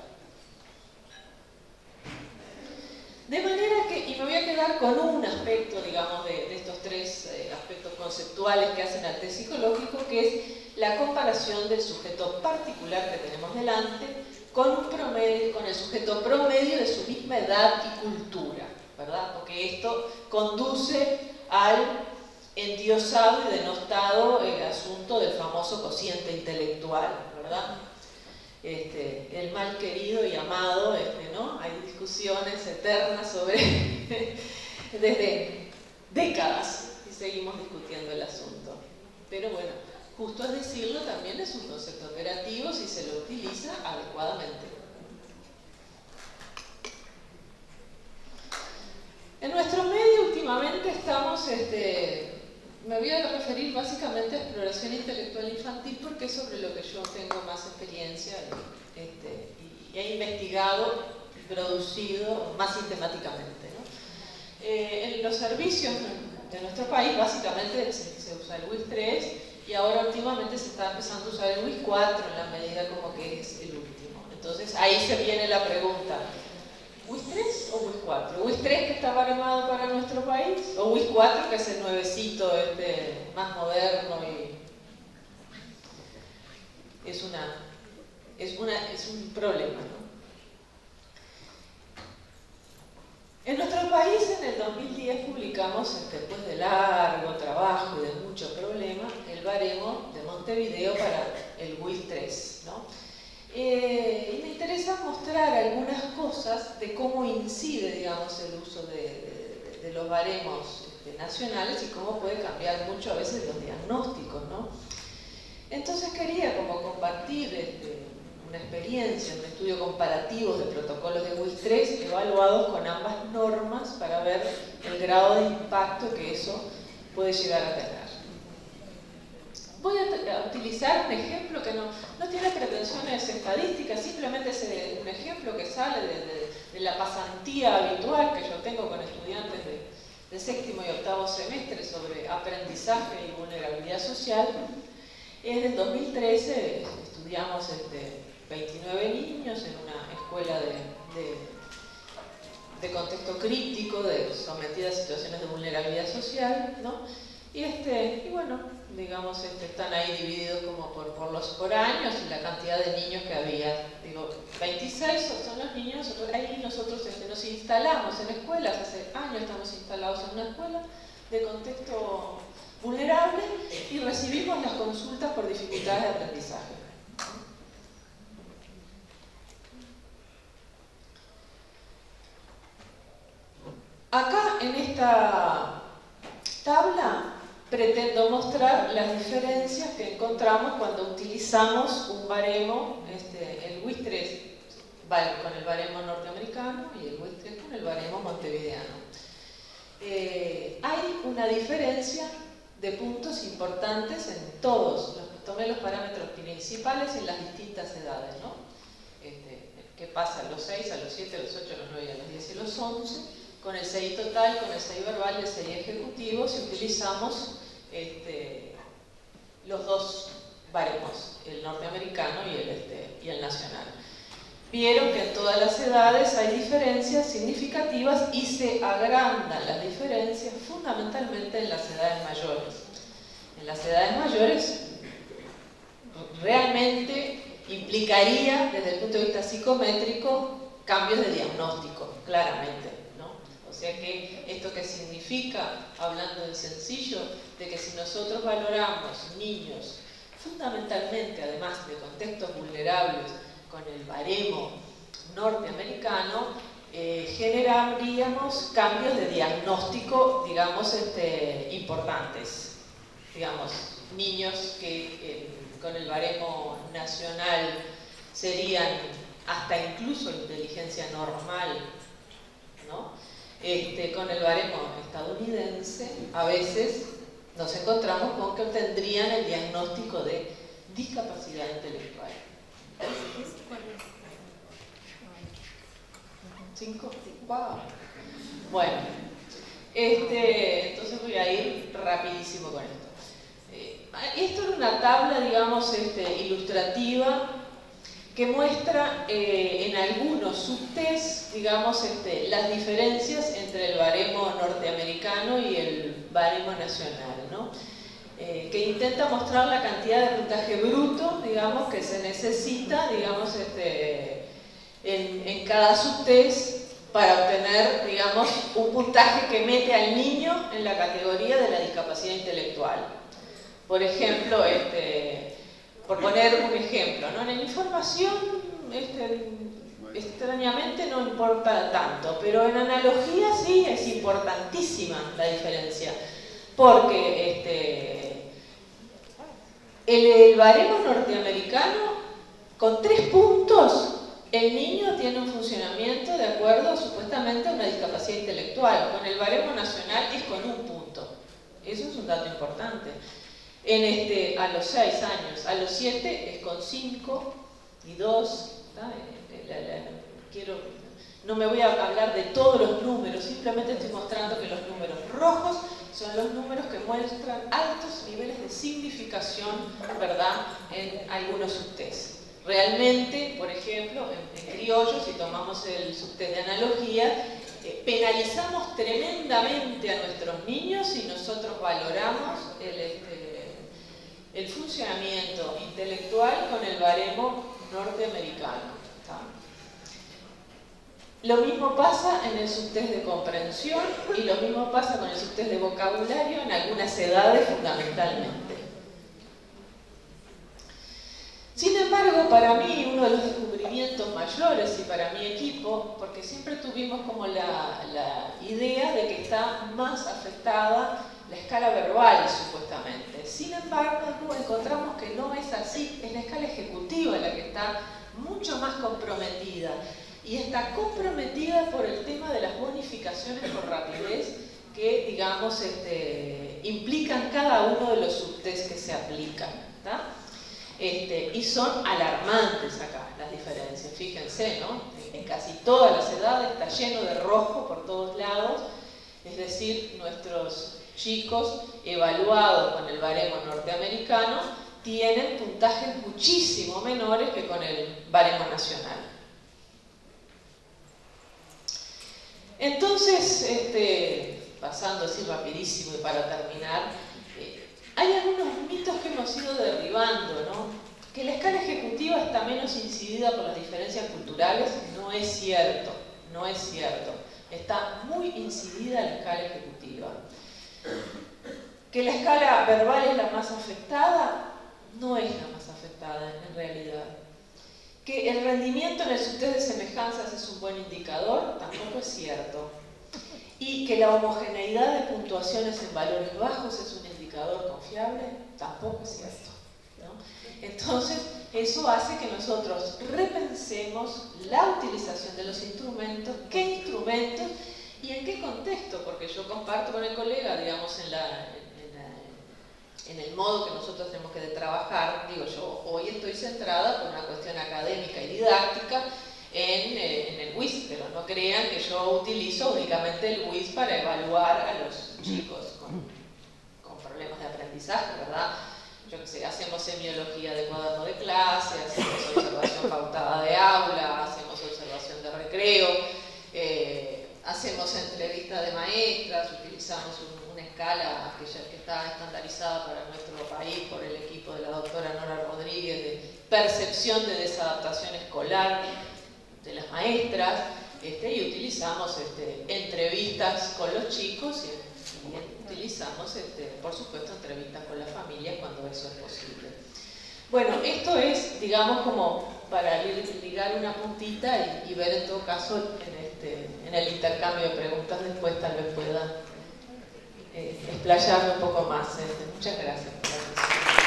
De manera que, y me voy a quedar con un aspecto, digamos, de estos tres aspectos conceptuales que hacen al test psicológico, que es la comparación del sujeto particular que tenemos delante con el sujeto promedio de su misma edad y cultura, ¿verdad? Porque esto conduce al endiosado y denostado asunto del famoso cociente intelectual, ¿verdad? El mal querido y amado, ¿no? Hay discusiones eternas sobre desde décadas y seguimos discutiendo el asunto. Pero bueno, justo es decirlo, también es un concepto operativo si se lo utiliza adecuadamente. En nuestro medio últimamente estamos, me voy a referir básicamente a exploración intelectual infantil porque es sobre lo que yo tengo más experiencia y he investigado y producido más sistemáticamente, ¿no? En los servicios de nuestro país básicamente se usa el WIS 3 y ahora últimamente se está empezando a usar el WIS 4 en la medida como que es el último. Entonces ahí se viene la pregunta, ¿WIS 3 o WIS 4? ¿WIS 3 que está baremado para nuestro país? ¿O WIS 4 que es el nuevecito, más moderno y es un problema, ¿no? En nuestro país en el 2010 publicamos, después de largo trabajo y de mucho problema, el baremo de Montevideo para el WIS 3, ¿no? Y me interesa mostrar algunas cosas de cómo incide, digamos, el uso de los baremos nacionales y cómo puede cambiar mucho a veces los diagnósticos, ¿no? Entonces quería como compartir una experiencia, un estudio comparativo de protocolos de WIS 3 evaluados con ambas normas para ver el grado de impacto que eso puede llegar a tener. Voy a utilizar un ejemplo que no tiene pretensiones estadísticas, simplemente es un ejemplo que sale de la pasantía habitual que yo tengo con estudiantes de séptimo y octavo semestre sobre aprendizaje y vulnerabilidad social. Es del 2013, estudiamos 29 niños en una escuela de contexto crítico, sometida a situaciones de vulnerabilidad social, ¿no? Y bueno, digamos, están ahí divididos como por años y la cantidad de niños que había. Digo, 26 son los niños, ahí nosotros nos instalamos en escuelas, hace años estamos instalados en una escuela de contexto vulnerable y recibimos las consultas por dificultades de aprendizaje. Acá en esta tabla pretendo mostrar las diferencias que encontramos cuando utilizamos un baremo, el WIS-3 con el baremo norteamericano y el WIS-3 con el baremo montevideano. Hay una diferencia de puntos importantes en todos. Tomé los parámetros principales en las distintas edades, ¿no? ¿Qué pasa? A los 6, a los 7, a los 8, a los 9, a los 10 y a los 11. Con el CI total, con el CI verbal y el CI ejecutivo, si utilizamos los dos baremos, el norteamericano y el nacional. Vieron que en todas las edades hay diferencias significativas y se agrandan las diferencias fundamentalmente en las edades mayores. En las edades mayores realmente implicaría, desde el punto de vista psicométrico, cambios de diagnóstico, claramente. O sea que esto que significa, hablando en sencillo, de que si nosotros valoramos niños, fundamentalmente además de contextos vulnerables, con el baremo norteamericano, generaríamos cambios de diagnóstico, digamos, importantes. Digamos, niños que con el baremo nacional serían hasta incluso inteligencia normal, ¿no? Con el baremo estadounidense, a veces nos encontramos con que obtendrían el diagnóstico de discapacidad intelectual. ¿5? ¡Wow! Bueno, entonces voy a ir rapidísimo con esto. Esto es una tabla, digamos, ilustrativa que muestra en algunos subtests, digamos, las diferencias entre el baremo norteamericano y el baremo nacional, ¿no? Que intenta mostrar la cantidad de puntaje bruto, digamos, que se necesita, digamos, en cada subtest para obtener, digamos, un puntaje que mete al niño en la categoría de la discapacidad intelectual. Por ejemplo, por poner un ejemplo, ¿no? En la información, extrañamente no importa tanto, pero en analogía sí es importantísima la diferencia, porque el baremo norteamericano, con 3 puntos, el niño tiene un funcionamiento de acuerdo supuestamente a una discapacidad intelectual. Con el baremo nacional es con 1 punto. Eso es un dato importante. A los 6 años, a los 7 es con 5 y 2. No me voy a hablar de todos los números, simplemente estoy mostrando que los números rojos son los números que muestran altos niveles de significación, ¿verdad?, en algunos subtests. Realmente, por ejemplo, en criollo, si tomamos el subtest de analogía, penalizamos tremendamente a nuestros niños si nosotros valoramos el funcionamiento intelectual con el baremo norteamericano. ¿Está? Lo mismo pasa en el subtest de comprensión y lo mismo pasa con el subtest de vocabulario en algunas edades fundamentalmente. Sin embargo, para mí, uno de los descubrimientos mayores y para mi equipo, porque siempre tuvimos como la idea de que está más afectada la escala verbal, supuestamente. Sin embargo, encontramos que no es así, es la escala ejecutiva la que está mucho más comprometida. Y está comprometida por el tema de las bonificaciones por rapidez que, digamos, implican cada uno de los subtests que se aplican, ¿tá? Y son alarmantes acá las diferencias, fíjense, ¿no? En casi todas las edades está lleno de rojo por todos lados. Es decir, nuestros chicos evaluados con el baremo norteamericano tienen puntajes muchísimo menores que con el baremo nacional. Entonces, pasando así rapidísimo y para terminar, hay algunos mitos que hemos ido derribando, ¿no? Que la escala ejecutiva está menos incidida por las diferencias culturales, no es cierto, no es cierto. Está muy incidida la escala ejecutiva. Que la escala verbal es la más afectada, no es la más afectada en realidad. Que el rendimiento en el test de semejanzas es un buen indicador, tampoco es cierto. Y que la homogeneidad de puntuaciones en valores bajos es un indicador confiable, tampoco es cierto, ¿no? Entonces, eso hace que nosotros repensemos la utilización de los instrumentos, qué instrumentos y en qué contexto, porque yo comparto con el colega, digamos, en el modo que nosotros tenemos que trabajar. Digo, yo hoy estoy centrada por una cuestión académica y didáctica en el WIS, pero no crean que yo utilizo únicamente el WIS para evaluar a los chicos con problemas de aprendizaje, ¿verdad? Yo qué sé, hacemos semiología de cuaderno de clase, hacemos observación pautada de aula, hacemos observación de recreo, hacemos entrevistas de maestras, utilizamos una escala que está estandarizada para nuestro país por el equipo de la doctora Nora Rodríguez de percepción de desadaptación escolar de las maestras, y utilizamos entrevistas con los chicos y utilizamos, por supuesto, entrevistas con las familias cuando eso es posible. Bueno, esto es, digamos, como para ligar una puntita y ver en todo caso en el intercambio de preguntas después tal vez pueda explayarme un poco más. Muchas gracias por la atención.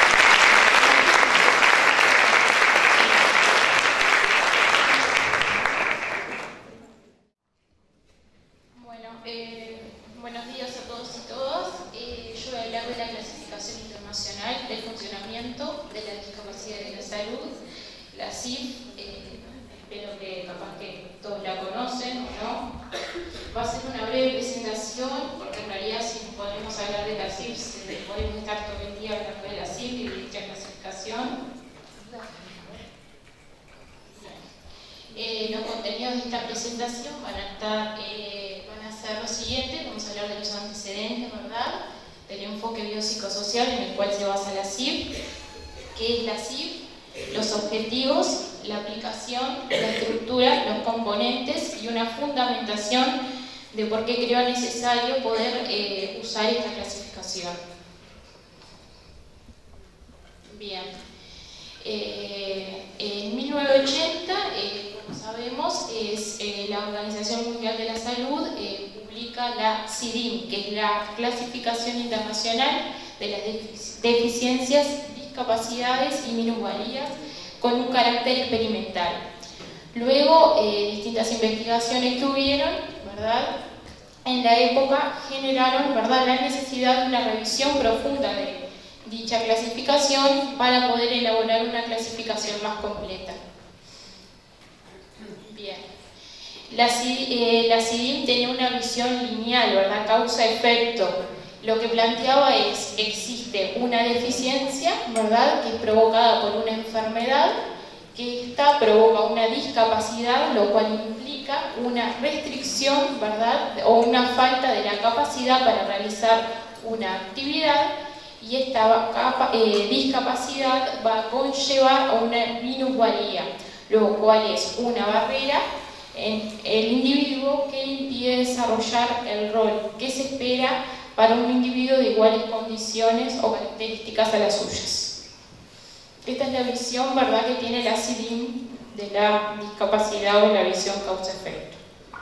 Buenos días a todos y todas. Yo voy a hablar de la clasificación internacional del funcionamiento de la discapacidad de la salud, la CIF. Espero que capaz que todos la conocen o no. Va a ser una breve presentación, porque en realidad si podemos hablar de la CIF, podemos estar todo el día hablando de la CIF y de dicha clasificación. Los contenidos de esta presentación van a ser los siguientes. Vamos a hablar de los antecedentes, ¿verdad? Del enfoque biopsicosocial en el cual se basa la CIF, qué es la CIF, los objetivos, la aplicación, la estructura, los componentes y una fundamentación de por qué creo necesario poder usar esta clasificación. Bien. En 1980, como sabemos, la Organización Mundial de la Salud publica la CIDIM, que es la Clasificación Internacional de las Deficiencias, Discapacidades y Minusvalías con un carácter experimental. Luego, distintas investigaciones que hubieron, ¿verdad?, en la época generaron, ¿verdad?, la necesidad de una revisión profunda de dicha clasificación para poder elaborar una clasificación más completa. Bien. La CIDIM tenía una visión lineal, ¿verdad?, causa-efecto. Lo que planteaba es, existe una deficiencia, ¿verdad?, que es provocada por una enfermedad, que esta provoca una discapacidad, lo cual implica una restricción, ¿verdad?, o una falta de la capacidad para realizar una actividad, y esta discapacidad va a conllevar a una minusvalía, lo cual es una barrera en el individuo que impide desarrollar el rol que se espera para un individuo de iguales condiciones o características a las suyas. Esta es la visión, ¿verdad?, que tiene la CIDIM de la discapacidad o la visión causa-efecto.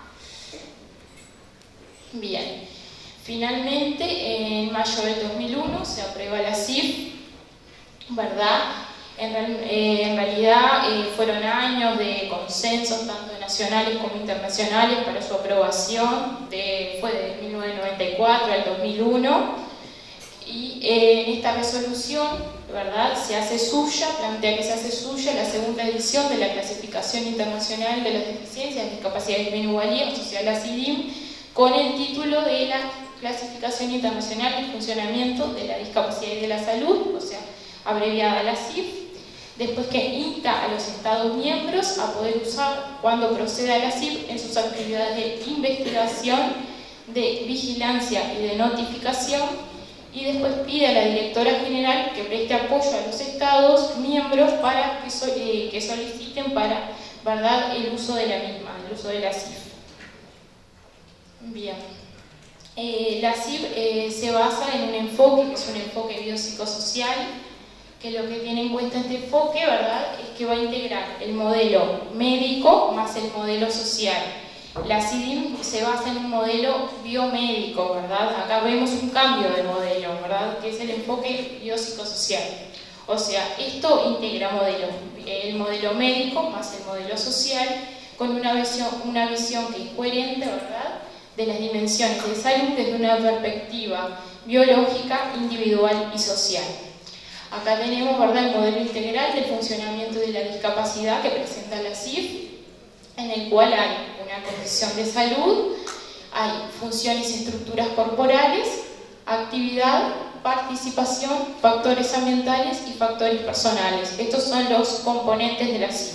Bien. Finalmente, en mayo del 2001 se aprueba la CIF, ¿verdad? En realidad fueron años de consensos, tanto nacionales como internacionales, para su aprobación, fue de 1994 al 2001, y en esta resolución, ¿verdad?, se hace suya, plantea que se hace suya la segunda edición de la Clasificación Internacional de las Deficiencias, Discapacidades y Minusvalías, o sea, la CIDIM, con el título de la Clasificación Internacional de Funcionamiento de la Discapacidad y de la Salud, o sea, abreviada la CIF. Después que insta a los Estados miembros a poder usar, cuando proceda la CIF, en sus actividades de investigación, de vigilancia y de notificación, y después pide a la Directora General que preste apoyo a los Estados miembros para que soliciten para, ¿verdad?, el uso de la misma, el uso de la CIF. Bien. La CIF se basa en un enfoque, que es un enfoque biopsicosocial, que lo que tiene en cuenta este enfoque, ¿verdad?, es que va a integrar el modelo médico más el modelo social. La CIDIM se basa en un modelo biomédico, ¿verdad? Acá vemos un cambio de modelo, ¿verdad?, que es el enfoque biopsicosocial. O sea, esto integra modelos, el modelo médico más el modelo social, con una visión que es coherente, ¿verdad?, de las dimensiones de salud desde una perspectiva biológica, individual y social. Acá tenemos, ¿verdad?, el modelo integral del funcionamiento de la discapacidad que presenta la CIF, en el cual hay una condición de salud, hay funciones y estructuras corporales, actividad, participación, factores ambientales y factores personales. Estos son los componentes de la CIF.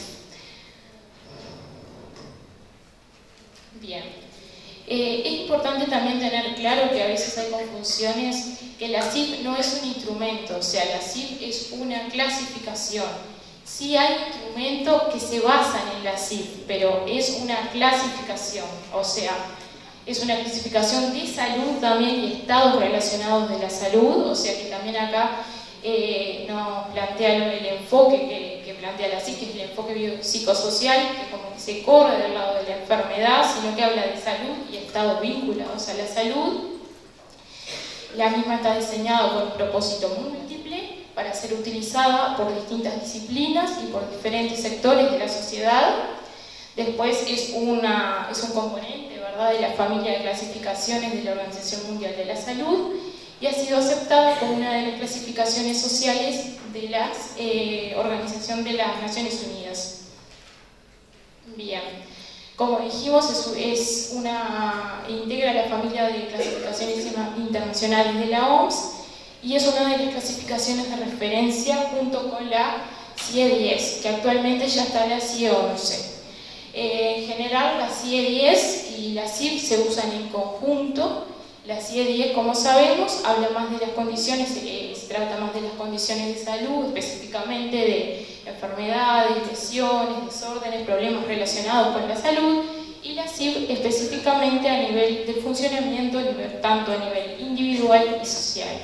Bien. Es importante también tener claro que a veces hay confusiones, que la CIF no es un instrumento, o sea, la CIF es una clasificación. Sí hay instrumentos que se basan en la CIF, pero es una clasificación, o sea, es una clasificación de salud también y estados relacionados de la salud, o sea que también acá nos plantea el enfoque que plantea la CIF, que es el enfoque biopsicosocial, que como que se corre del lado de la enfermedad, sino que habla de salud y estados vinculados a la salud. La misma está diseñada con un propósito múltiple para ser utilizada por distintas disciplinas y por diferentes sectores de la sociedad. Después es un componente, ¿verdad?, de la familia de clasificaciones de la Organización Mundial de la Salud, y ha sido aceptada como una de las clasificaciones sociales de la Organización de las Naciones Unidas. Bien, como dijimos, integra la familia de clasificaciones internacionales de la OMS y es una de las clasificaciones de referencia junto con la CIE 10, que actualmente ya está la CIE 11. En general, la CIE 10 y la CIF se usan en conjunto. La CIE 10, como sabemos, habla más de las condiciones, se trata más de las condiciones de salud, específicamente de enfermedades, lesiones, desórdenes, problemas relacionados con la salud, y la CIF específicamente a nivel de funcionamiento, tanto a nivel individual y social.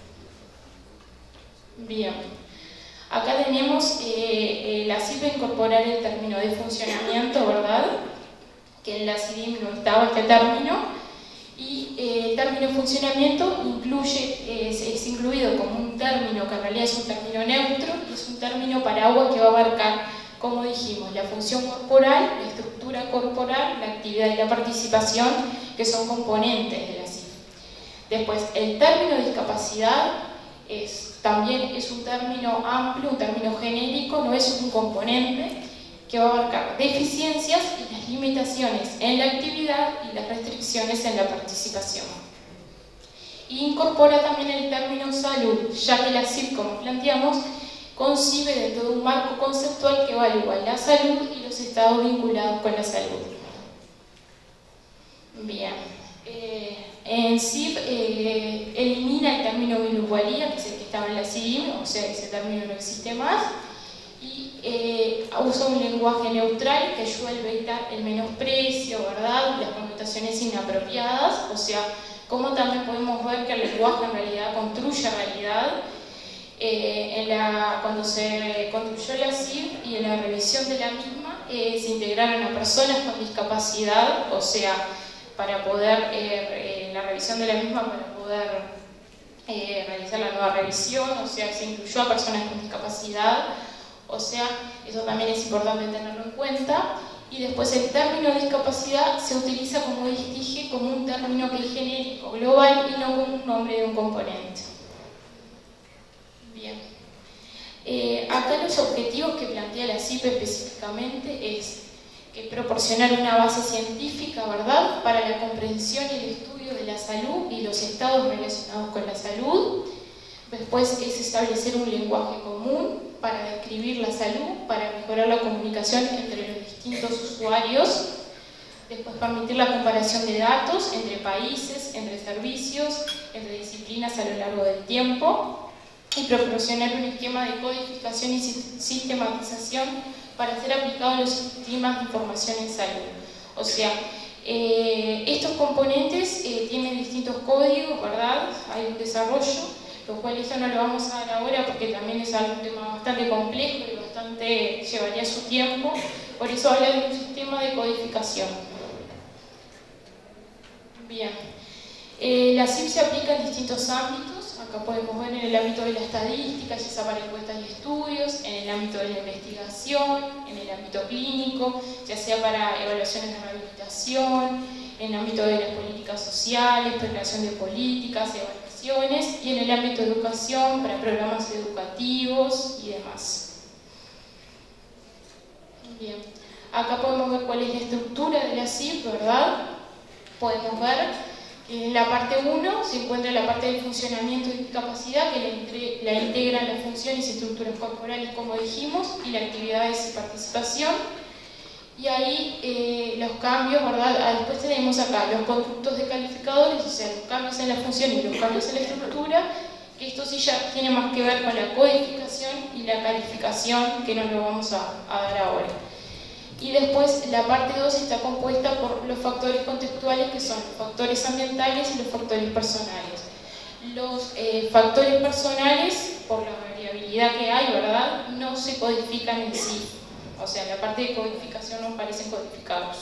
Bien, acá tenemos la CIF va a incorporar el término de funcionamiento, ¿verdad?, que en la CIDIM no estaba este término. Y el término funcionamiento es incluido como un término que en realidad es un término neutro y es un término paraguas que va a abarcar, como dijimos, la función corporal, la estructura corporal, la actividad y la participación, que son componentes de la CIF. Después, el término discapacidad también es un término amplio, un término genérico, no es un componente, que va a abarcar deficiencias y las limitaciones en la actividad y las restricciones en la participación. Y incorpora también el término salud, ya que la CIF, como planteamos, concibe dentro de un marco conceptual que evalúa la salud y los estados vinculados con la salud. Bien, en CIF elimina el término minusvalía, que es el que estaba en la CIDIM, o sea, ese término no existe más, y usa un lenguaje neutral que ayuda a evitar el menosprecio, ¿verdad?, las connotaciones inapropiadas, o sea, como también podemos ver que el lenguaje en realidad construye realidad. Cuando se construyó la CIF y en la revisión de la misma, se integraron a personas con discapacidad, o sea, para poder, en la revisión de la misma, para poder realizar la nueva revisión, o sea, se incluyó a personas con discapacidad. O sea, eso también es importante tenerlo en cuenta. Y después el término discapacidad se utiliza, como dije, como un término que es genérico, global y no como un nombre de un componente. Bien. Acá los objetivos que plantea la CIP específicamente es que es proporcionar una base científica, ¿verdad?, para la comprensión y el estudio de la salud y los estados relacionados con la salud. Después es establecer un lenguaje común para describir la salud, para mejorar la comunicación entre los distintos usuarios. Después permitir la comparación de datos entre países, entre servicios, entre disciplinas a lo largo del tiempo. Y proporcionar un esquema de codificación y sistematización para ser aplicado a los sistemas de información en salud. O sea, estos componentes tienen distintos códigos, ¿verdad? Hay un desarrollo, lo cual esto no lo vamos a dar ahora porque también es un tema bastante complejo y bastante llevaría su tiempo. Por eso habla de un sistema de codificación. Bien. La SIP se aplica en distintos ámbitos. Acá podemos ver en el ámbito de la estadística, ya sea para encuestas y estudios, en el ámbito de la investigación, en el ámbito clínico, ya sea para evaluaciones de rehabilitación, en el ámbito de las políticas sociales, preparación de políticas, evaluaciones, y en el ámbito de educación, para programas educativos y demás. Bien, acá podemos ver cuál es la estructura de la SIP, ¿verdad? Podemos ver en la parte 1 se encuentra la parte del funcionamiento y discapacidad, que la integran las funciones y estructuras corporales, como dijimos, y las actividades y participación. Y ahí los cambios, ¿verdad? Después tenemos acá los constructos de calificadores, o sea, los cambios en la función y los cambios en la estructura, que esto sí ya tiene más que ver con la codificación y la calificación, que no lo vamos a dar ahora. Y después la parte 2 está compuesta por los factores contextuales, que son los factores ambientales y los factores personales. Los factores personales, por la variabilidad que hay, ¿verdad?, no se codifican en sí. O sea, la parte de codificación no parecen codificados.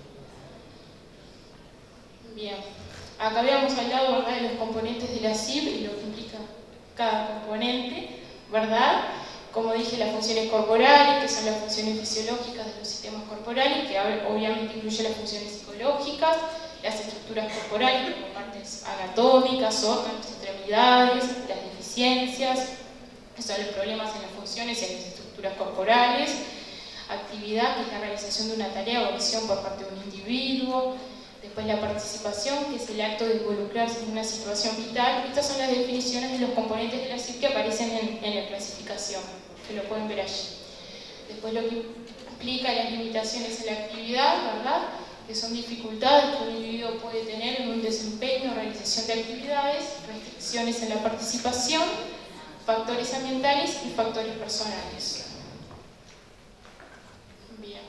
Bien. Acá habíamos hablado, ¿verdad?, de los componentes de la SIP y lo que implica cada componente, ¿verdad? Como dije, las funciones corporales, que son las funciones fisiológicas de los sistemas corporales, que obviamente incluye las funciones psicológicas, las estructuras corporales, como partes anatómicas, órganos, extremidades, las deficiencias, que son los problemas en las funciones y en las estructuras corporales, actividad, que es la realización de una tarea o acción por parte de un individuo. Después la participación, que es el acto de involucrarse en una situación vital. Estas son las definiciones de los componentes de la SIP que aparecen en la clasificación, que lo pueden ver allí. Después lo que implica las limitaciones en la actividad, ¿verdad?, que son dificultades que un individuo puede tener en un desempeño o realización de actividades, restricciones en la participación, factores ambientales y factores personales. Bien.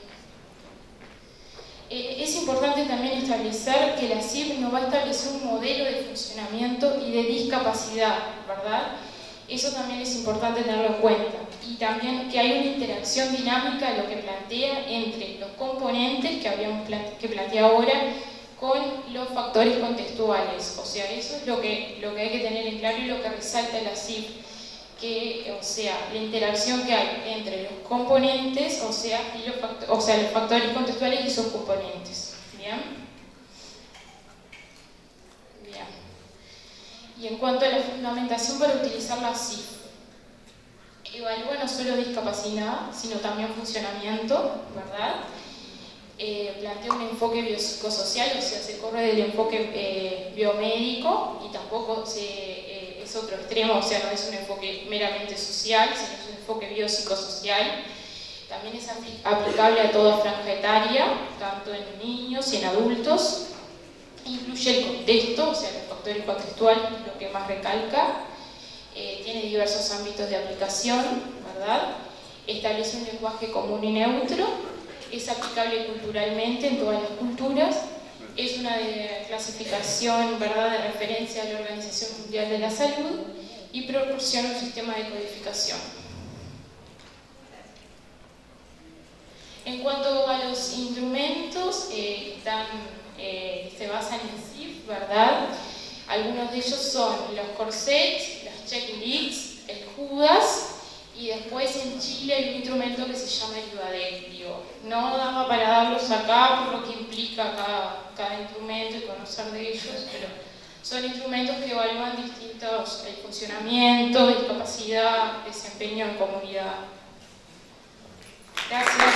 Es importante también establecer que la SIP no va a establecer un modelo de funcionamiento y de discapacidad, ¿verdad? Eso también es importante tenerlo en cuenta. Y también que hay una interacción dinámica de lo que plantea entre los componentes que plantea ahora con los factores contextuales. O sea, eso es lo que hay que tener en claro y lo que resalta la SIP. O sea, la interacción que hay entre los componentes, o sea, los factores contextuales y sus componentes. ¿Bien? Bien. Y en cuanto a la fundamentación para utilizar la SIP, evalúa no solo discapacidad, sino también funcionamiento, ¿verdad? Plantea un enfoque biopsicosocial, o sea, se corre del enfoque biomédico y tampoco es otro extremo, o sea, no es un enfoque meramente social, sino es un enfoque biopsicosocial. También es aplicable a toda franja etaria, tanto en niños y en adultos. Incluye el contexto, o sea, los factores contextuales, lo que más recalca. Tiene diversos ámbitos de aplicación, ¿verdad? Establece un lenguaje común y neutro. Es aplicable culturalmente en todas las culturas. Es una clasificación, ¿verdad?, de referencia a la Organización Mundial de la Salud y proporciona un sistema de codificación. En cuanto a los instrumentos se basan en SIP, ¿verdad? Algunos de ellos son los corsets, las checklists, el Judas, y después en Chile hay un instrumento que se llama el IVADEC. No daba para darlos acá por lo que implica cada instrumento y conocer de ellos, pero son instrumentos que evalúan distintos el funcionamiento, discapacidad, desempeño en comunidad. Gracias.